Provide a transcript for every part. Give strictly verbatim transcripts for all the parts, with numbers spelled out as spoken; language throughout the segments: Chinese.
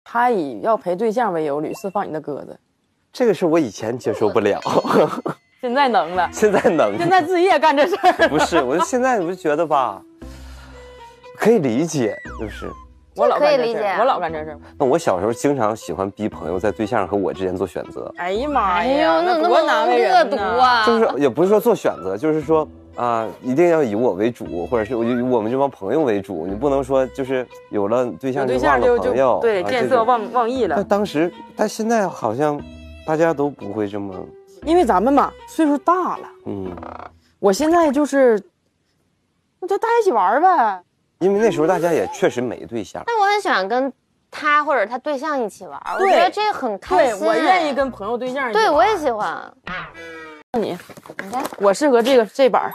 他以要陪对象为由屡次放你的鸽子， 这个是我以前接受不了， 现在能了， 现在能， 现在自己也干这事儿。 不是，我现在我就觉得吧，可以理解，就是。 我老干这事可以理解， 我老干这事。 那我小时候经常喜欢逼朋友在对象和我之间做选择。 哎呀妈哎呀， 呦，那多难为人恶毒啊！ 就是也不是说做选择，就是说啊、呃，一定要以我为主，或者是以我们这帮朋友为主。你不能说就是有了对象就忘了朋友， 对，见色忘忘义了。 但当时，但现在好像大家都不会这么， 因为咱们嘛岁数大了。嗯，我现在就是那就大家一起玩呗。 因为那时候大家也确实没对象， 但我很喜欢跟他或者他对象一起玩，我觉得这个很开心。 对，我愿意跟朋友对象一起玩。 对，我也喜欢。 那你，你看，我适合这个这板。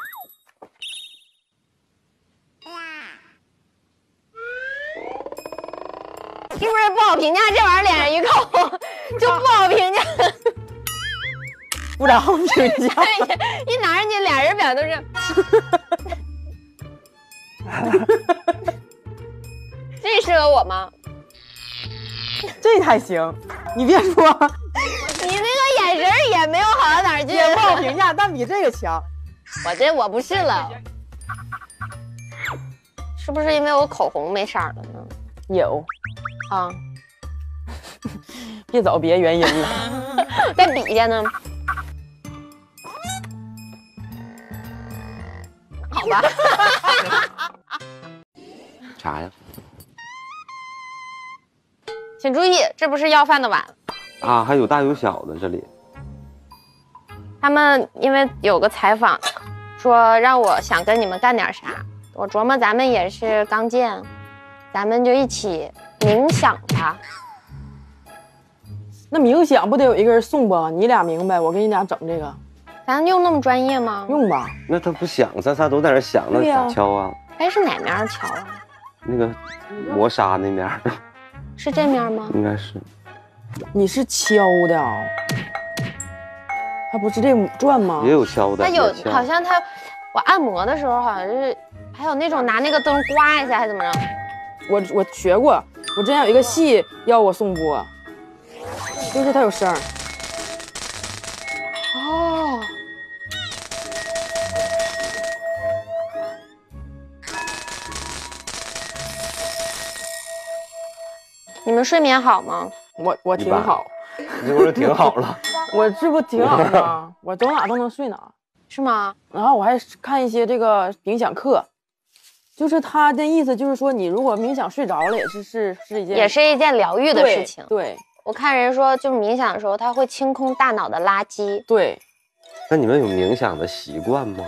是不是不好评价？这玩意儿脸上一扣就不好评价， 不咋好评价。 一拿上去，俩人表都是。这适合我吗？ 这还行，你别说， 你那个眼神也没有好到哪儿去， 也不好评价，但比这个强。 我这我不是了，是不是因为我口红没色了呢？ 有啊， 别找别原因了。 在底下呢。好吧。 啥呀？ 请注意，这不是要饭的碗啊，还有大有小的这里。 他们因为有个采访，说让我想跟你们干点啥，我琢磨咱们也是刚见，咱们就一起冥想吧。 那冥想不得有一个人送不？你俩明白，我给你俩整这个。 咱用那么专业吗？ 用吧。 那他不想，咱仨都在那想，那咋敲啊？ 哎，是哪面敲啊？ 那个磨砂那面。 是这面吗？ 应该是。 你是敲的啊、哦？它不是这转吗？ 也有敲的。 它有，好像它，我按摩的时候好像是，还有那种拿那个灯刮一下，还怎么着？ 我我学过，我之前有一个戏要我送播，就是它有声儿。哦。 你们睡眠好吗？ 我我挺好， 你不是挺好了？ 我这不挺好吗？我走哪都能睡哪， 是吗？ 然后我还看一些这个冥想课，就是他的意思就是说，你如果冥想睡着了，也是是是一件也是一件疗愈的事情。 对，对我看人说，就是冥想的时候，它会清空大脑的垃圾。 对。 那你们有冥想的习惯吗？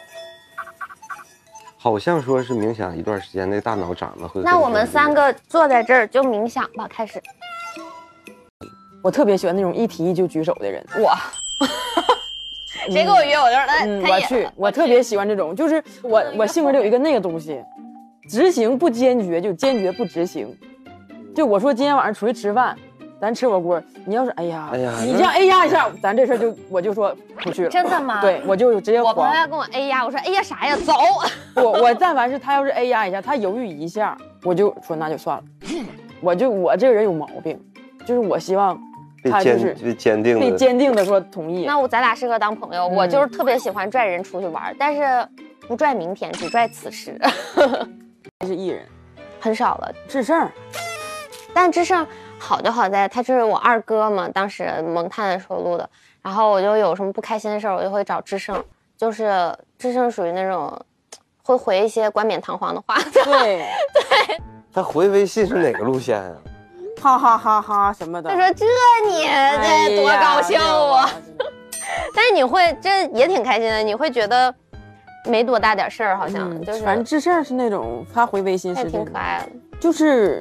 好像说是冥想一段时间，那大脑长得会。 那我们三个坐在这儿就冥想吧，开始。 我特别喜欢那种一提就举手的人。 我，谁跟我约，我就说来、 嗯，我去。我特别喜欢这种，就是我我性格里有一个那个东西，执行不坚决就坚决不执行。就我说今天晚上出去吃饭，咱吃火锅，你要是哎呀，哎呀，你这样哎呀一下，咱这事儿就我就说不去了。 真的吗？ 对，我就直接我朋友要跟我哎呀，我说哎呀啥呀，走。 我我但凡是他要是哎呀一下，他犹豫一下，我就说那就算了。我就我这个人有毛病，就是我希望他就是被坚定被坚定的说同意。 那我咱俩适合当朋友。嗯、我就是特别喜欢拽人出去玩，但是不拽明天，只拽此时。 是艺人， 很少了。 智胜， 但智胜好就好在他是我二哥嘛，当时蒙探的时候录的。然后我就有什么不开心的事儿，我就会找智胜，就是智胜属于那种会回一些冠冕堂皇的话。 对对。 他回微信是哪个路线啊？ 哈哈哈哈什么的。 他说这你这多搞笑啊！哎、但是你会这也挺开心的，你会觉得没多大点事儿，好像、嗯、就是。 反正智胜是那种他回微信是挺可爱的， 就是，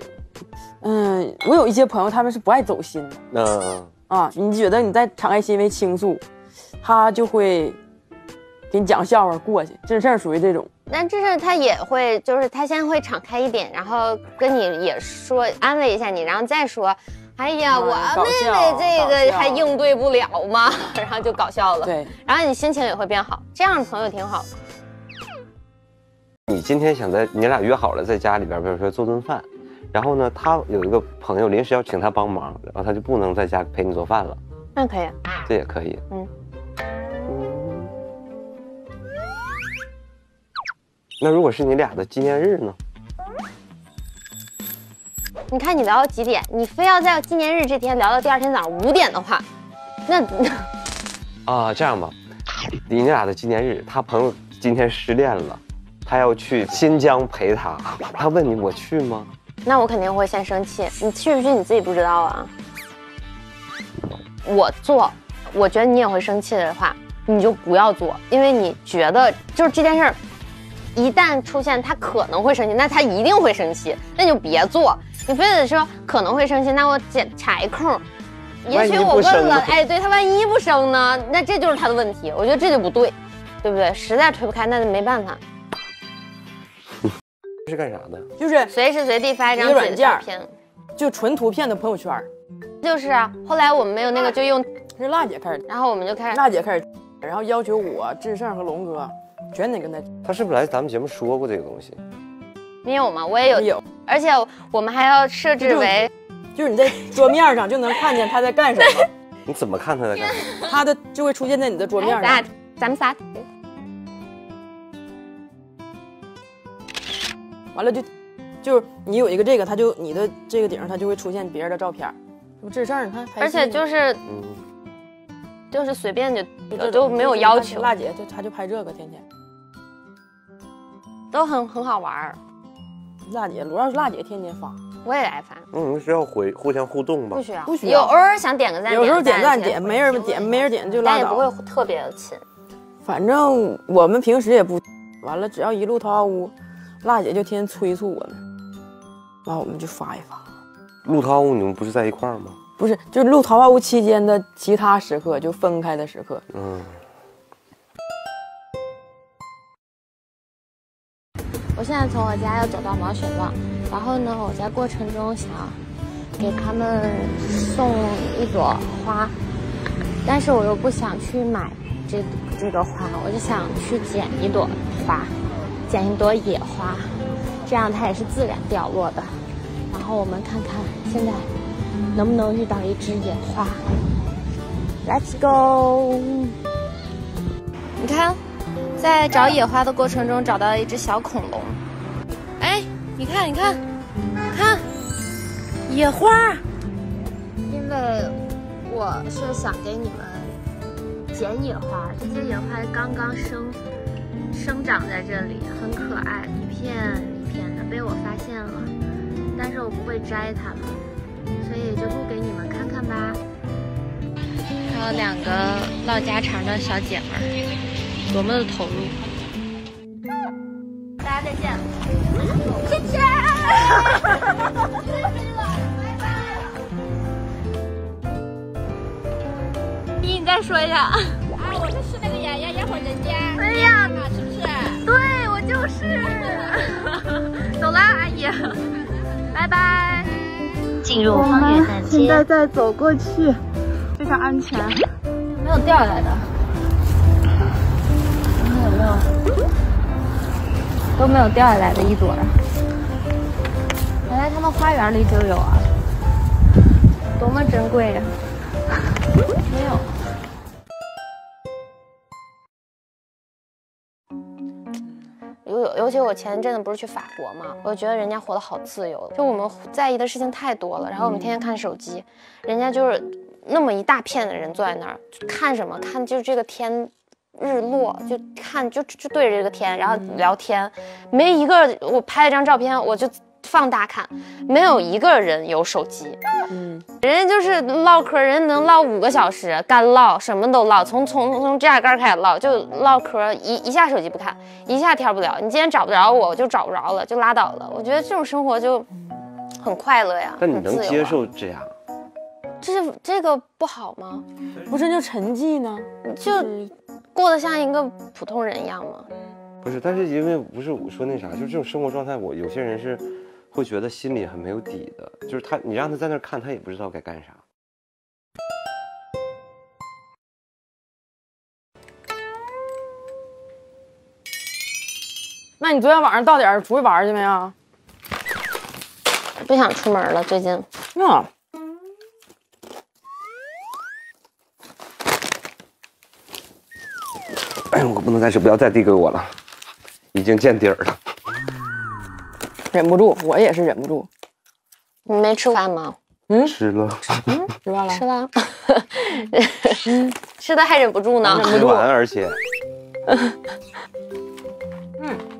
嗯，我有一些朋友他们是不爱走心的。 嗯啊，你觉得你在敞开心扉倾诉，他就会给你讲笑话过去。智胜属于这种。 但智胜他也会，就是他先会敞开一点，然后跟你也说安慰一下你，然后再说，哎呀，嗯、我妹妹这个还应对不了吗？然后就搞笑了。 对， 然后你心情也会变好，这样的朋友挺好的。 你今天想在你俩约好了在家里边，比如说做顿饭， 然后呢，他有一个朋友临时要请他帮忙，然后他就不能在家陪你做饭了。 那可以， 这也可以。 嗯。 嗯。那如果是你俩的纪念日呢？ 你看你聊到几点？你非要在纪念日这天聊到第二天早上五点的话，那啊，这样吧，你俩的纪念日，他朋友今天失恋了，他要去新疆陪他，他问你我去吗？ 那我肯定会先生气。你去不去你自己不知道啊。我做，我觉得你也会生气的话，你就不要做，因为你觉得就是这件事儿，一旦出现他可能会生气，那他一定会生气，那就别做。你非得说可能会生气，那我检查一空，也许我问了，哎，对他万一不生呢，那这就是他的问题。我觉得这就不对，对不对？实在推不开，那就没办法。 是干啥的？ 就是随时随地发一张自己的照片， 就纯图片的朋友圈。 就是啊，后来我们没有那个，就用是辣姐开始， 然后我们就开始辣姐开始，然后要求我、志胜和龙哥全得跟他。 他是不是来咱们节目说过这个东西？ 你有吗？我也有， 有。 而且我们还要设置为， 就是你在桌面上就能看见他在干什么。 你怎么看他在干什么？ 他的就会出现在你的桌面上。 咱咱们仨。 完了就，就是你有一个这个，他就你的这个顶上他就会出现别人的照片。志胜，你看， 而且就是，嗯，就是随便就都没有要求。 辣姐就他就拍这个，天天都很很好玩。 辣姐，主要是辣姐天天发， 我也爱发。 嗯，你需要回互相互动吧？ 不需要， 不需要。 有偶尔想点个赞， 有时候点赞点，没人点，没人点就拉倒。 但也不会特别的亲。 反正我们平时也不，完了只要一录桃花坞，辣姐就天天催促我们，完我们就发一发。 录桃花坞你们不是在一块儿吗？ 不是，就是录桃花坞期间的其他时刻，就分开的时刻。嗯。 我现在从我家要走到毛血旺，然后呢，我在过程中想给他们送一朵花，但是我又不想去买这这个花，我就想去捡一朵花，捡一朵野花，这样它也是自然掉落的。然后我们看看现在能不能遇到一只野花。Let's go！ 你看。在找野花的过程中，找到了一只小恐龙。哎，你看，你看，看野花。因为我是想给你们捡野花，这些野花刚刚生生长在这里，很可爱，一片一片的，被我发现了。但是我不会摘它们，所以就录给你们看看吧。还有两个唠家常的小姐们儿。多么的投入！大家再见，谢谢。你你再说一下啊！我就是那个雅雅，压会儿人家。哎呀，是不是？对，我就是。走啦，阿姨，拜拜。进入方圆南街， 现在再走过去，非常安全， 没有掉下来的。有没有都没有掉下来的一朵啊？原来他们花园里就有啊，多么珍贵呀！没有。尤尤其我前阵子不是去法国嘛，我就觉得人家活得好自由，就我们在意的事情太多了，然后我们天天看手机，人家就是那么一大片的人坐在那儿看什么？看就是这个天。日落就看就就对着这个天，然后聊天，没一个我拍了张照片我就放大看，没有一个人有手机，嗯，人家就是唠嗑，人能唠五个小时，干唠什么都唠，从从从指甲盖开始唠，就唠嗑，一一下手机不看，一下天不聊，你今天找不着我，我就找不着了，就拉倒了。我觉得这种生活就很快乐呀。 但你能接受这样？ 这是这个不好吗？ 不是就沉寂呢？ 就过得像一个普通人一样吗？ 不是，但是因为不是我说那啥，就这种生活状态，我有些人是会觉得心里很没有底的，就是他，你让他在那看，他也不知道该干啥。 那你昨天晚上到点出去玩去没有？ 不想出门了，最近。 啊。 哎呦，我不能再吃，不要再递给我了，已经见底儿了。 忍不住，我也是忍不住。 你没吃饭吗？ 嗯， 吃了， 嗯，吃完了， 吃了。嗯，吃的还忍不住呢。 吃完而且。 嗯。